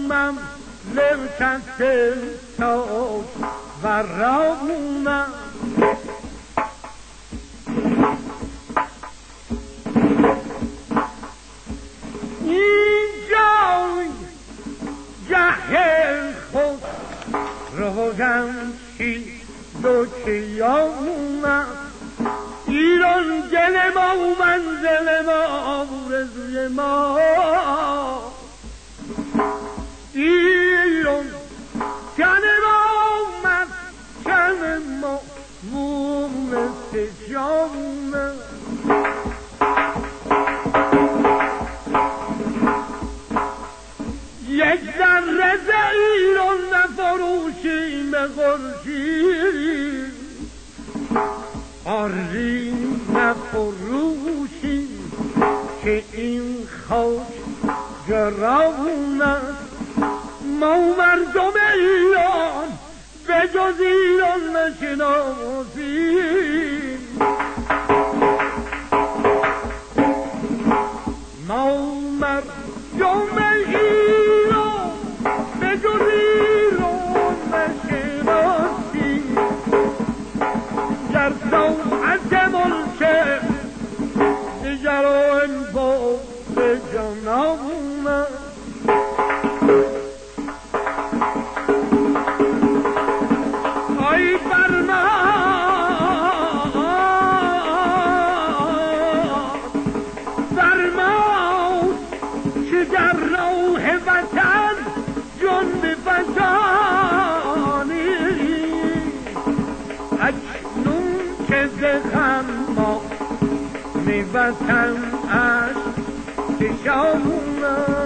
مملکت تاج ورانم خود روزم چی دو کیانم ایران گل ما و منزل ما رزوی ما ایران کن ما مسکن ما مونس جانم یک ذره ز ایران نفروشیم خورشید آری نفروشیم که این خاک گران است ما مردم ایران به جز ایران نشناسیم ما مردم ایران به جز ایران نشناسیم در ساعت ملک دیگران با به جانانم ای فرمان که در راه وطن جان بفشانی اکنون که ز غم ما می وطن عشق کشانم